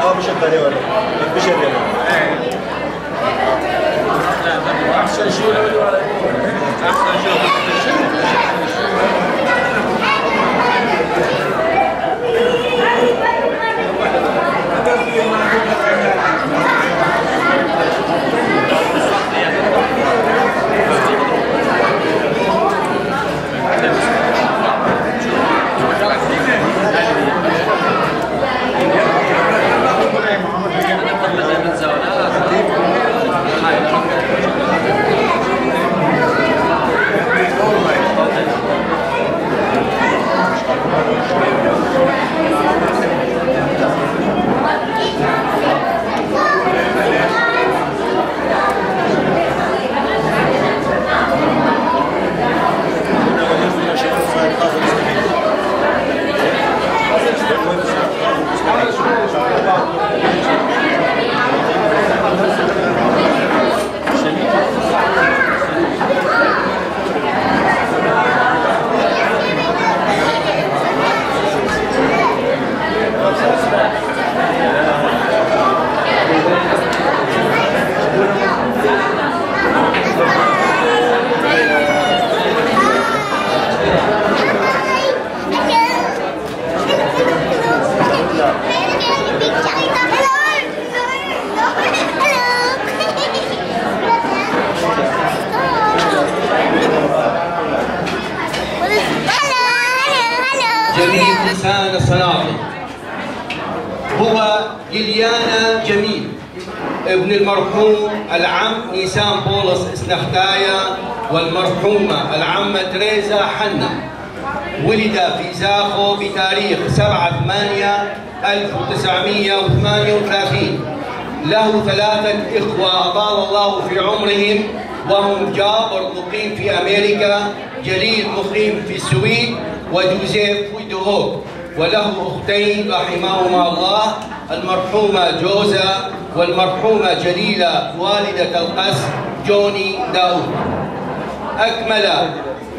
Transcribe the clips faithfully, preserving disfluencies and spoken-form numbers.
هو بشكل ولا بشكل احسن شيء احسن شيء جميل لسان الصناطي هو جليانا جميل ابن المرحوم العم نيسان بولس اسنختايا والمرحومة العمة تريزا حنا. ولد في زاخو بتاريخ سبعة ثمانية ألف وتسعمئة وثمانية وثلاثين. له ثلاثة إخوة أطال الله في عمرهم، وهم جابر مقيم في أمريكا، جليل مقيم في السويد، وجوزيف ويدهوك. وله أختين رحمهما الله، المرحومة جوزا والمرحومة جليلة والدة القس جوني داود. أكمل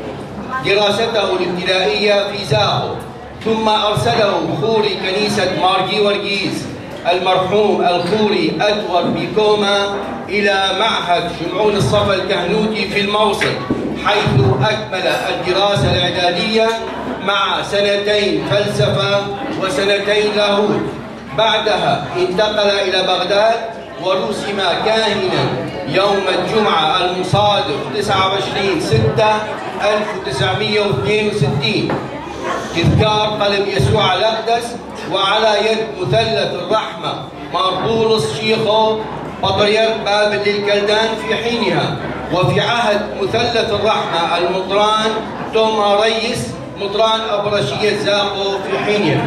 دراسته الابتدائية في زاخو، ثم أرسله خوري كنيسة مارجي ورجيز المرحوم الخوري أدور بيكوما إلى معهد شمعون الصفا الكهنوتي في الموصل، حيث أكمل الدراسة الإعدادية مع سنتين فلسفة وسنتين لاهوت. بعدها انتقل إلى بغداد ورسم كاهنا يوم الجمعة المصادف تسعة وعشرين ستة ألف وتسعمئة واثنين وستين تذكار قلب يسوع الأقدس، وعلى يد مثلث الرحمة ماربولس شيخو بطريرك بابل للكلدان في حينها. وفي عهد مثلث الرحمة المطران توما ريس مطران أبرشية زاخو في حينها.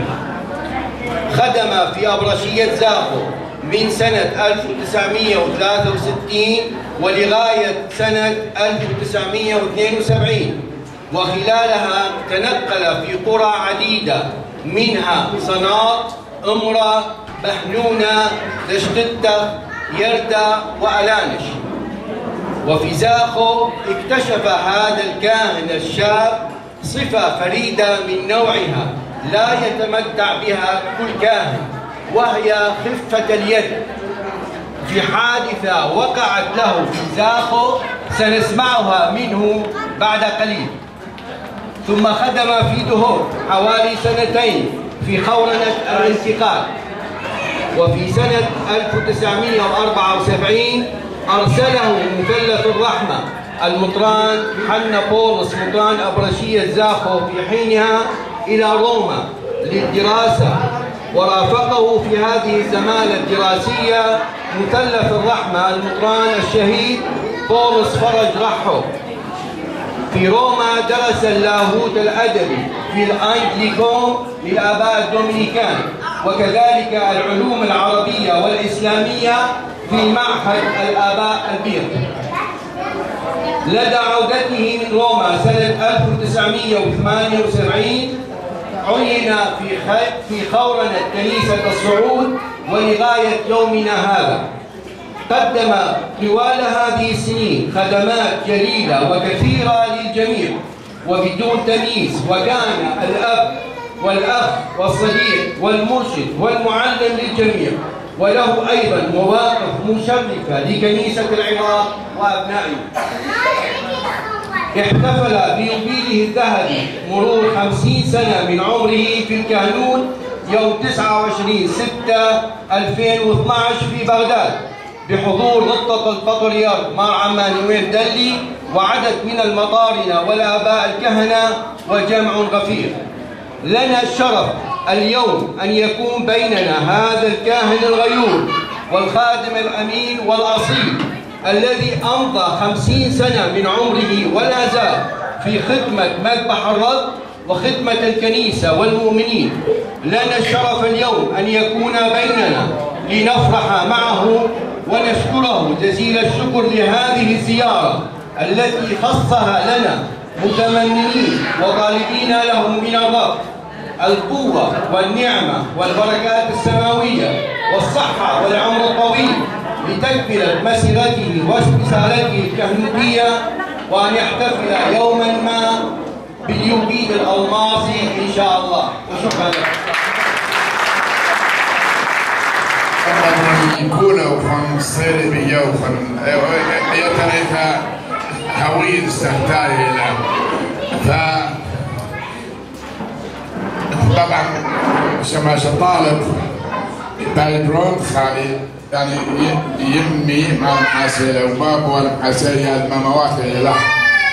خدم في أبرشية زاخو من سنة ألف وتسعمئة وثلاثة وستين ولغاية سنة ألف وتسعمئة واثنين وسبعين، وخلالها تنقل في قرى عديدة منها صناط، امرة، بحنونة، دشتتة، يردة وألانش. وفي زاخو اكتشف هذا الكاهن الشاب صفة فريدة من نوعها لا يتمتع بها كل كاهن، وهي خفة اليد. في حادثة وقعت له في زاخو سنسمعها منه بعد قليل. ثم خدم في دهوك حوالي سنتين في خورنة الانتقال. وفي سنة ألف وتسعمئة وأربعة وسبعين أرسله مثلث الرحمة المطران حنا بولس مطران أبرشية زاخو في حينها إلى روما للدراسة، ورافقه في هذه الزمالة الدراسية مثلث الرحمة المطران الشهيد بولس فرج رحو. في روما درس اللاهوت الأدبي في الأنجليكون للآباء الدومينيكان، وكذلك العلوم العربية والإسلامية في معهد الآباء البيض. لدى عودته من روما سنة ألف وتسعمئة وثمانية وسبعين عين في في خورنة كنيسة الصعود ولغاية يومنا هذا. قدم طوال هذه السنين خدمات جليلة وكثيرة للجميع وبدون تمييز، وكان الأب والأخ والصديق والمرشد والمعلم للجميع، وله أيضا مواقف مشرفة لكنيسة العراق وأبنائه. احتفل بيوبيله الذهبي مرور خمسين سنة من عمره في الكهنوت يوم تسعة وعشرين ستة ألفين واثني عشر في بغداد بحضور غطة البطريرك مار عمانويل دلي وعدد من المطارنة والآباء الكهنة وجمع غفير. لنا الشرف اليوم أن يكون بيننا هذا الكاهن الغيور والخادم الأمين والأصيل الذي أمضى خمسين سنة من عمره ولا زال في خدمة مذبح الرب وخدمة الكنيسة والمؤمنين. لنا الشرف اليوم أن يكون بيننا لنفرح معه ونشكره جزيل الشكر لهذه الزيارة التي خصها لنا متمنين وطالبين له من الرب القوة والنعمة والبركات السماوية والصحة والعمر الطويل لتكملة مسيرته ورسالته الكهنوتية، وأن يحتفل يوما ما باليوبيل الألماسي إن شاء الله. وشكرا لك. يكونوا خم صير بيو خم يتريها هويد استهتاري له. ف طبعا شماش طالب بالبرون خالي يعني يمي مع محاسيله وباب ولا محاسيله ما موافق له.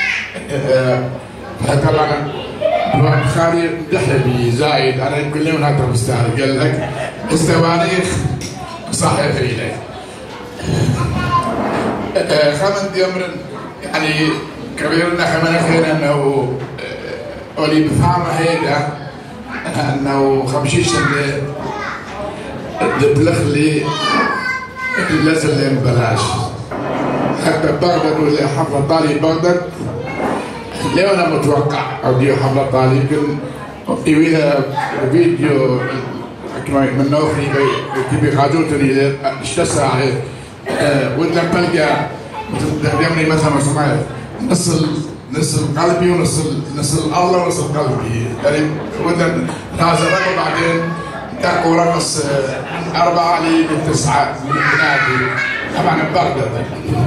فطبعا الواحد خالي دحبي زايد انا كل يوم هذا مستاهل قال لك التواريخ صحيح إليه. خمن يمر يعني كبيرنا خمن خير انه ولي بفهمه هيدا انه خمشيش اللي دبلخ لي لازم اللي ببلاش حتى بغداد ولا حفله طالي بغداد ليه انا متوقع اوديو حفله طالي يمكن يويها فيديو من نوخي كيف يخاجوتني اشتا ساعة ودنا بلقى يمني مثلا سمعت نص نص قلبي ونص نص الله ونص قلبي يعني ودنا هذا الرقم بعدين تاكو رقص أربعة لتسعة نادي طبعا بغداد.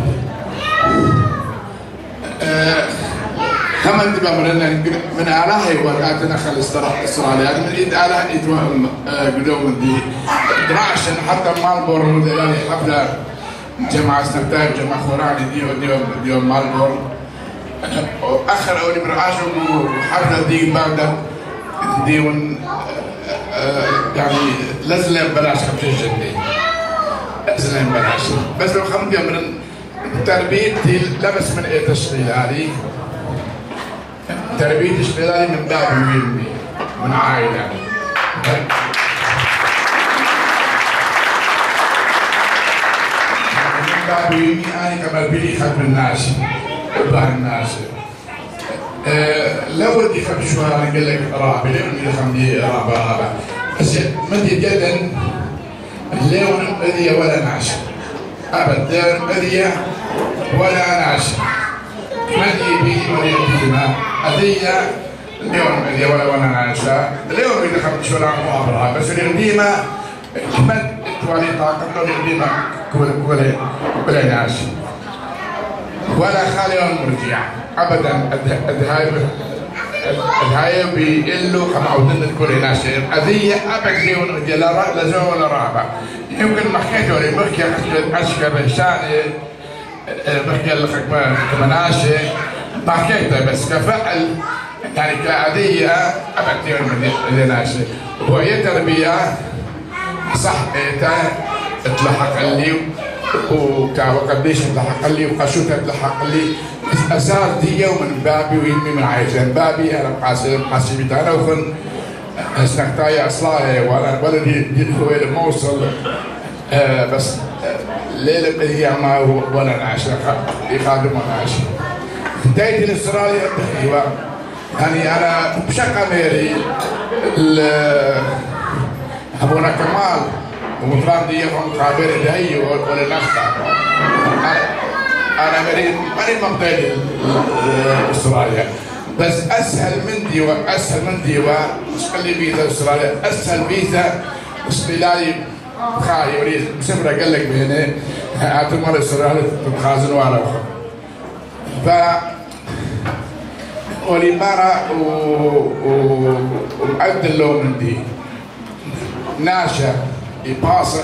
كمان تبقى من من آلهة وقعتنا خل استراحة إسرائيل يعني من إيد آلهة إتوهم قدوم دي دراشن حتى مالبور يعني حفلة جماعة استفتاء جماعة خوراني دي وديو ديو مالبور آخر أولي برعاشو حفلة دي بغداد ديون يعني لازم بلاش خمسين جنيه لازم بلاش بس لو خمسة من تربيتي لبس من إيه تشغيل علي تربية اشتغالي من باب يمي من عائلة من باب يمي أنا كمان بلي خدم الناس باه الناس لو ودي خمس شهور أنا قال لك رابع ليه من خمدي رابع رابع بس مدي جدا ليون أذية ولا ناس أبد ليون أذية ولا ناس مدي بي ودي بيما أذية اليوم أذية ولا ولا ناسا اليوم إذا خمس شهور أنا مؤامرة بس اليوم ديما كمان توالي طاقم لو ديما كل كل كل ناس ولا خالي مرجع أبدا الهاي الهاي بيقلوا كما عودنا كل ناس أذية أبد زيون لا رأ لا زون ولا رابع يمكن ما حكيت ولا بحكي أشكر رشاني بحكي لك كمان ناشي ما حكيتها بس كفعل يعني كأذية أبد زيون من ناشي وهي تربية صح تلحق لي وقديش تلحق لي وقشوتها تلحق لي اساس دي يوم من بابي ويمي من عايشين بابي انا محاسب محاسبي انا وخن استقطايا اصلاي ولا ولا دي دي هو موصل آه بس ليله بدي ما هو ولا نعشر يخادم ولا نعشر بدايه الاستراليا ايوه يعني انا بشقه ميري ابونا كمال ومطران دي يوم قابل دهي ولا نفطر انا مريض مريض مقتدي استراليا بس اسهل من ديوا اسهل من ديوا مش خلي فيزا استراليا اسهل فيزا استرالي خاي وريد مسمرة قال لك بهنا اعتمر استراليا تخازن وعلى اخر ف ولمارا وعدل له من دي ناشا يباصخ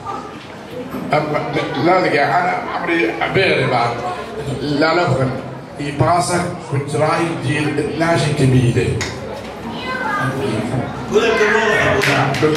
لا لقى انا عمري عبيري بعد لا لفن يباصخ كنت راي ديال ناشا كبيرة قول الجمهور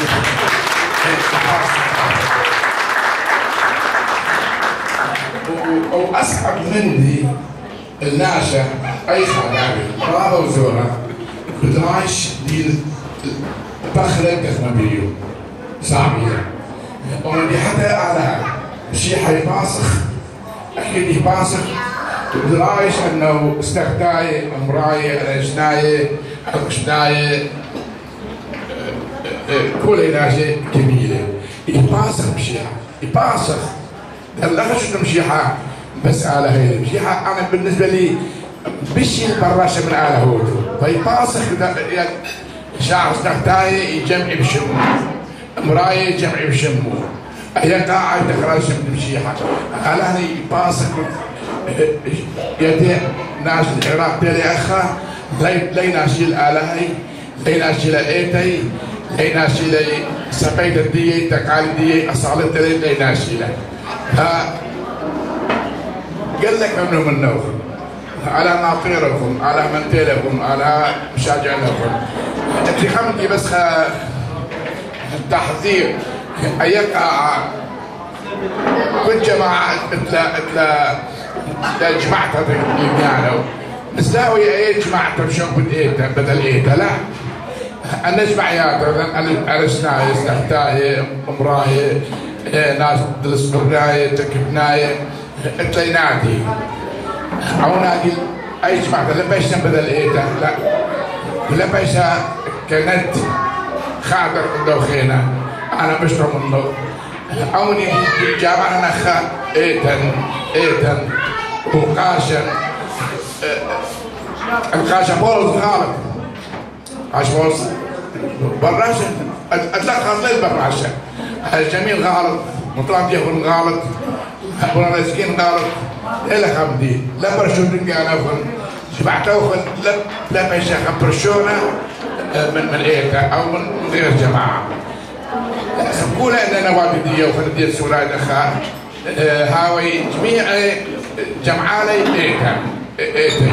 واصعب مني الناشا اي خدامي رابا وزورا كنت عايش ديال بخرة كخمبيو صعبية ولدي حتى على شي حيباصخ اكيد يباصخ كنت عايش انه استخداي امراي رجناي اخشناي كل ناشا كبيرة يباصخ مشيحة يباصخ هلا شو مشيحة بس على هي المشيحة أنا بالنسبة لي بشي البراشة من على هوتو فيباصخ يعني شعر سنختاي يجمع بشمو مراي يجمع بشمو هي قاعد تخرج من المشيحة على هني يباصخ يدي ناس العراق تالي أخا لي ناشيل على هي لي ناشيل إيتي لي ناشيل سبيت الدية تقال الدية أصالة تالي لي ناشيل قال لك منو منو على ناطيركم على منتيلكم على مشاجعلكم انت خمدي بس تحذير اياك كنت جماعة اتلا اتلا جماعة يعني مساوي اي جماعة بشوف بديتها بدل ايتها لا انا اجمع يا ارسناي استختاي امراي ناس تدرس براي تكبناي اتلي نادي او نادي اي جماعة لا باش بدل ايتها لا لا باش كانت خاطر دوخينا انا بشرب منه اوني جامعة انا خا ايتن ايتن وقاشا القاشا بولز غالط قاش بولز براشا اطلق غالط براشا الجميل غالط مطلب يكون غالط ولا رزقين غالط إلا خمدي لا برشوتين كان أفن شبعت أفن لا لا بيشا خبرشونا من من إيتا أو من غير جماعة كل أننا وابدية وفردية سورة دخان هاوي جميع جمعالي إيتا إيتا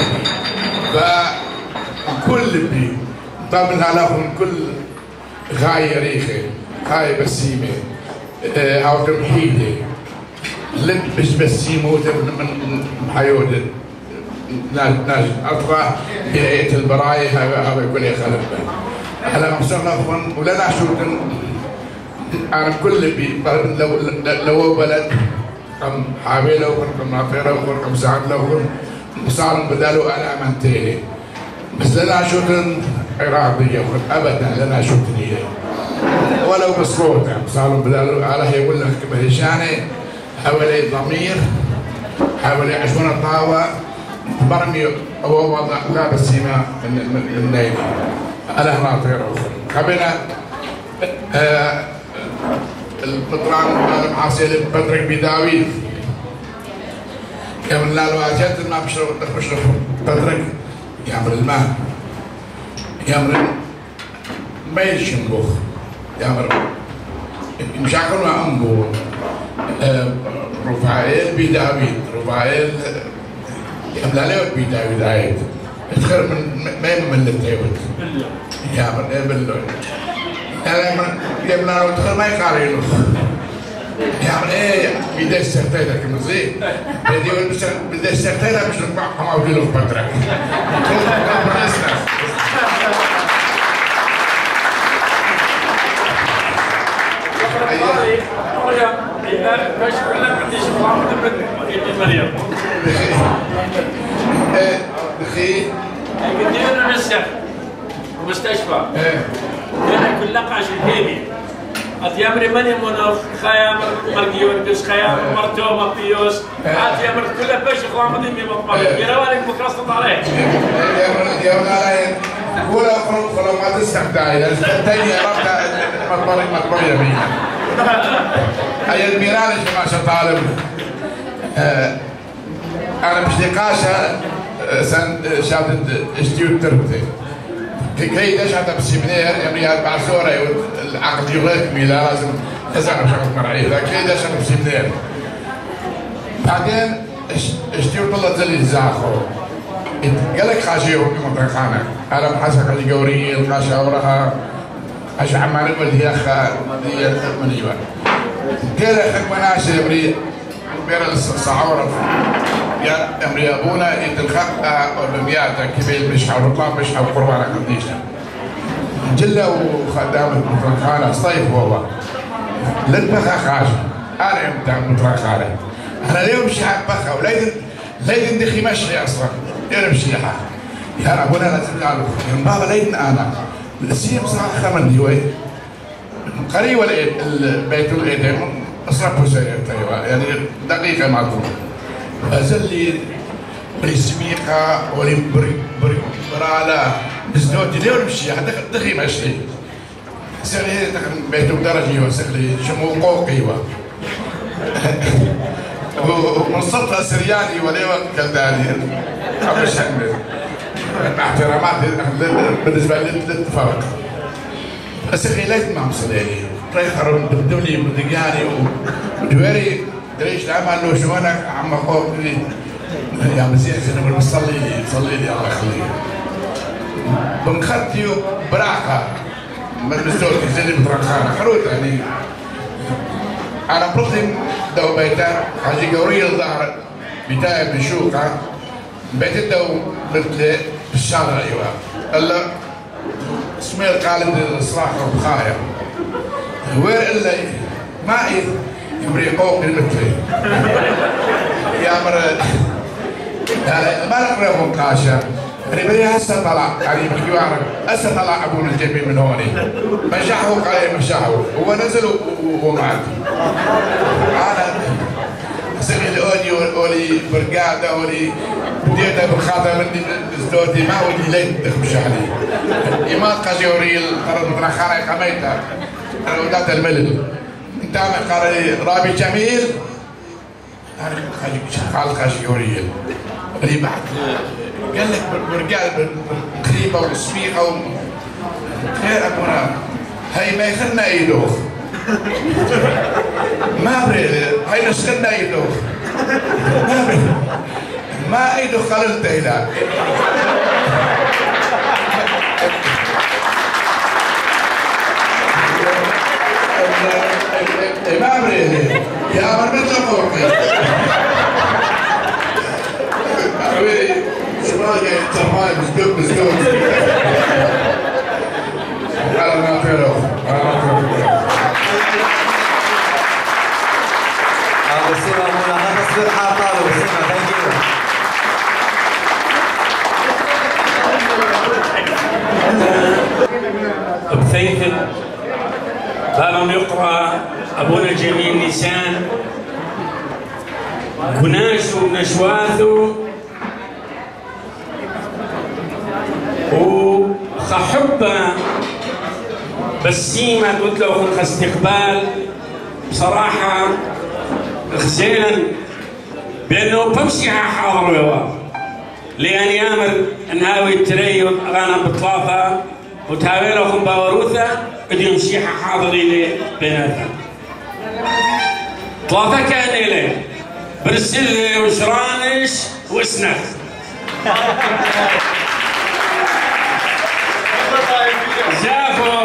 فكل بي طبعا لهم كل غاية ريخي غاية بسيمة أو تمحيدي لب مش بسيمة من حيود ناس ناس أطغى بيئة البراية هذا يقول يا خلف على مصرنا ولنا شوتن أنا كل بي لو لو بلد كم حامله وكم نافره وكم سعد له صار بداله أنا منتهي بس لنا شوتن إرادية أبدا لنا شوتن ولو بصوت صار بداله على هي يقول لك بهشانة حوالي ضمير حوالي عشرين طاوة برمي هو وضع لا بسيمة من النيل على هنا طيروا قبلنا آه البطران المعاصي بدرك بداويد يوم لا الواجهات ما بشرب بشرب بدرك يعمل الماء يعمل ما يشنبوخ يعمل مش عقل ما أمبو رفاعيل بداويد رفاعيل يعمل عليه بداويد عيد تخير من ما يمل التيوت يعمل ايه بالله يعني من يبنى لو تخير ما يقاري له يعمل ايه بدي استخديتك مزيد بدي استخديتك مش نطبع قماودي له بطرك باش يقول لك عندي شفاعة من مريم. دخيل. قدينا نسخ مستشفى. كان كل قاش البيبي. أتيامري ماني منوف خيام مرجيون بس خيام مرتو ما بيوس أتيامر كله بيش إخوان مديني مطمئن يروانك مكرسط عليه يا يا ولا ولا خلو خلو ما تستمتع إذا استمتعي ربنا مطمئن مطمئن يمين هاي الميران ما شاء طالب أنا مش نقاشة سن شادد اشتيوت تربتي كي داش هذا بالسيمينار يعني أربع سورة العقد يغلق ميلا لازم تزعل بشكل مرعي ذا كي داش هذا بالسيمينار بعدين اشتيوت الله زلي زاخو قال لك خاشيو بمنطقة خانة أنا محسك اللي قوري القاشة أورها عشان عمال يقول هي أخا هي من يوان قال لك حكم ناس يبري بين الصعورة يا أمري أبونا يتلخق أولميات كبير مش حول مش حول قربان قديشة جلة وخدام المطرخانة صيف والله لن بخا خاش أنا يمتع المطرخانة أنا اليوم مش حق بخا وليدن ليدن دخي مشي أصلا يا مشي حق يا أبونا لازم نعرف من بابا ليدن أنا السيم صراحة خمن ديوي قريب البيت الإيدين أصرفه سيئة يعني دقيقة معلومة أزلي بريسميقة ولي بري بري برالا بزنوتي ليه مشي حتى دخي ماشي سيري تكن بيتو درجي وسخلي شمو قوقي و ومنصبت سرياني ولي كالداني قبل شهر مع احترامات بالنسبة للاتفاق أسخي ليت ما مصليني ريخر بدولي بدقاني ودواري ليش العمل له شغلك عم اخوك يا مزيان كنا بنصلي لي صلي لي الله يخليك بنخديو براقه من الزوج زي بترخانه حروت يعني انا برضي دو بيتا حاجي قوريه الظهر بتاعي بشوكه بيت الدو مثل بالشارع ايوه الا سمير قال الصراحه بخايا وين الا ما يبري قوق المثلي يا مر ما نقرأ مقاشة يعني بدي هسه طلع يعني بجوارك هسه طلع ابونا الجميل من هوني مشاحه قال مشاحه هو نزل ومعد انا سمي الاودي ولي برقاده ولي بديت بالخاطر مني زدودي ما ودي لين تخمش علي ايمان قاجوري القرن مترخانه قميتها انا ودات الملل دائما قال رابي جميل انا قال قاجوري اللي بعد قال لك برقال قريبه وصفيقه خير ابونا هي ما يخلنا يدوخ ما بري هي نسخنا يدوخ ما بري ما يدوخ خللت هنا ما بري يا امر مثل فوقي شوية تمام مسدود مسدود على ما فعله على ما فعله أبو سيما مولا ما تصبر حاطة أبو سيما ثانك يو بثيث باب يقرأ أبونا الجميل نيسان كناش ونشواثو وخحبة بسيمة قلت له خ استقبال بصراحة خزينا بأنه بمشي حاضر ويوه لأن يامر نهاوي التري غانا بطلافة وتاوي لهم باوروثة بدي يمشي حاضر إليه بيناتها طلافة كان إليه برسل وشرانش وسنخ زافو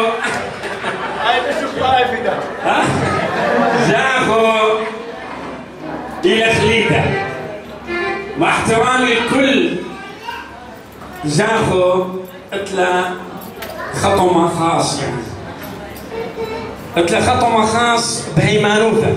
ها زافو الى خليته مع احترامي الكل زافو اتلا خطمه خاص يعني اتلا خطمه خاص بهيمانوثه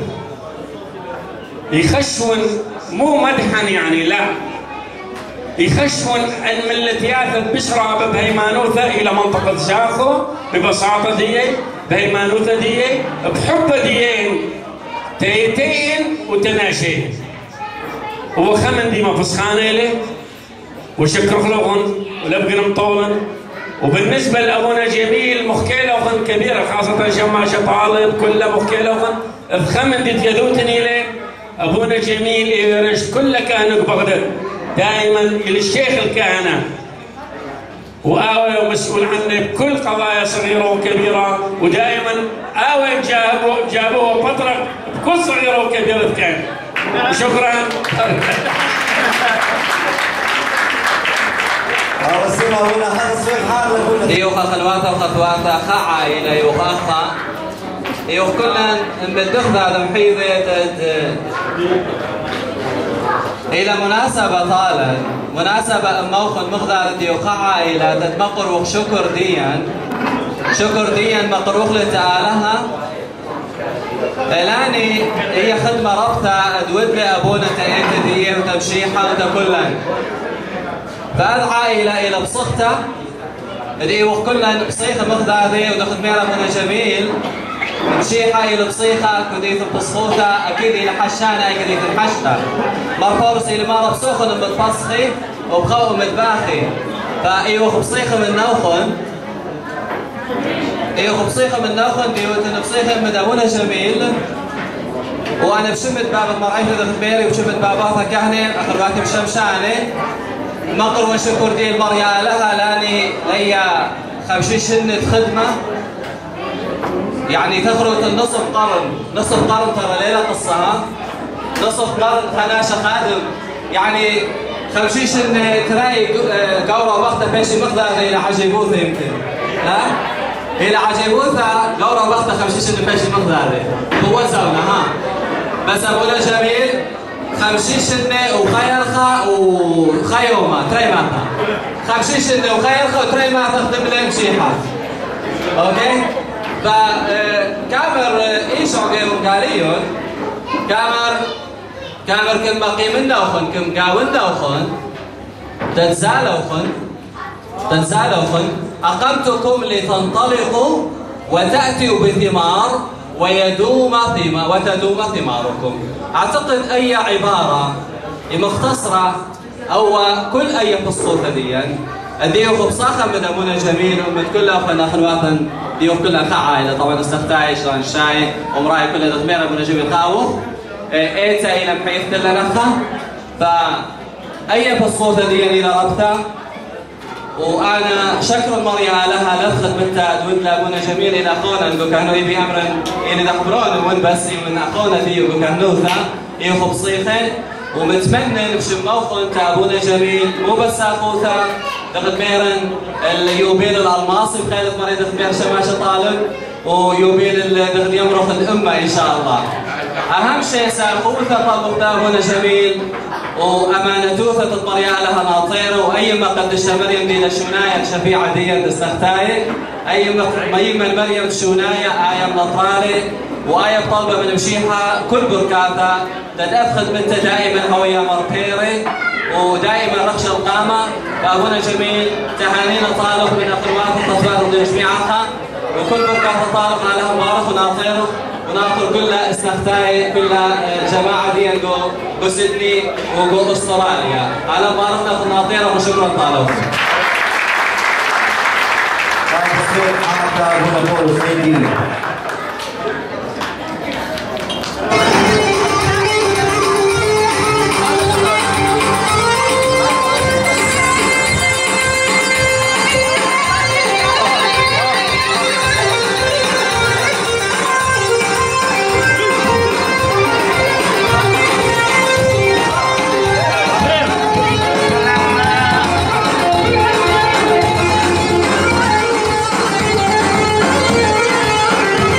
يخشون مو مدحا يعني لا يخشون ان ملتيات البشرى بهيمانوثه الى منطقه زاخو ببساطه دي بهيمانوثة ديين بحب ديين تيتين وتناشين وخمن ديما فسخانة له وشكر لغن ولبقنا مطولا. وبالنسبة لأبونا جميل مخكي لغن كبيرة خاصة شماشة طالب كله مخكي لغن بخمن دي تيذوتني له أبونا جميل يرشد كل كهنة بغداد دائما للشيخ الكهنة وآوي مسؤول عنه بكل قضايا صغيرة وكبيرة ودائما آوي جابوه جابوه بطرق بكل صغيرة وكبيرة كان. شكرا. يوخا خلواتا وخطواتا خا عائلة يوخا أخا يوخ كلن مدخ هذا محيذة إلى مناسبة طالت مناسبة موخن مخذارة يوخا عائلة تتمقر وشكر ديا شكر ديا مقروخ لتعالها الاني هي خدمة ربطة ادود لي ابونا تأيت ديا وتمشيحة وتكلن فهذا عائلة إلى بصختها اللي هو كلها بصيخة مخذارة ودخل ميرا ابونا جميل مشيحة إلى بصيخة كديت بصخوتها أكيد إلى حشانة أكيد الحشتة مرفورس إلى مرة بصوخن متفسخي وبخو متباخي فأيوه بصيخة من نوخن أيوه بصيخة من نوخن ديوتن بصيخة من أبونا جميل وأنا بشمت باب المرعيف دخل بيري وشمت باباتها كهنة أخر وقت بشمشانة مقر وشكر دي المريا لها لاني ليا خمسين سنة خدمة يعني تخرج النصف قرن نصف قرن ترى ليلة قصها نصف قرن خناشة خادم يعني خمسين سنة تراي قورة وقتها بيشي مقدار إلى عجيبوثة يمكن لا إلى عجيبوثة قورة وقتها خمسين سنة بيشي مقدار هو زونا ها بس أبونا جميل خمسين سنة وخيرخة وخيومة تراي ماتا خمسين سنة وخيرخة وتراي ماتا تخدم لهم مشيحة أوكي فكامر إيش عقيم قاليون كامر كامر كم باقي من دوخن كم قاون دوخن تنزالوخن تنزالوخن أقمتكم لتنطلقوا وتأتوا بثمار ويدوم ثمار وتدوم ثماركم. أعتقد أي عبارة مختصرة أو كل أي قصة ديا ديوخ بصاخة من أبونا جميل ومن كل أخونا أخواتن ديوخ كلها كعائلة طبعا استختاي شلون شاي ومراي كلها تغمير أبونا جميل خاوخ إيتا إلى محيث كلها نفخة فأي قصة ديا إلى ربطة وأنا شكر مريا لها لفخت بالتاد وإن أبونا جميل إلى أخونا نقول كانوا يبي أمرا إلى دخبرون وإن بس من أخونا ديو كانوا ذا يوخ بصيخة ومتمنى نمشي موخن تابونا جميل مو بس اخوتا دخل ميرن اليوبيل الالماصي بخيلة مريض دخل ميرن شماشة طالب ويوبيل دخل يمرخ الامة ان شاء الله. اهم شيء ساخوتا طلب تابونا جميل وامانتوثة الطريقة لها ناطيرة واي ما قد مريم دي لشوناية شفيعة دي تستختاي اي ما مريم شوناية آية نطرالي وآية طالبة من مشيحة كل بركاتها تتأخذ بنت دائما هوية مربيري ودائما رخش القامة فأبونا جميل تهانينا طالب من أخوات التطبيق من جميعها وكل بركات طالب عليها مبارك وناطير وناطر كلها استختاي كلها جماعة دي جو سيدني وجو أستراليا على مباركنا في الناطيرة وشكرا طالب. Thank you.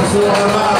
Selamat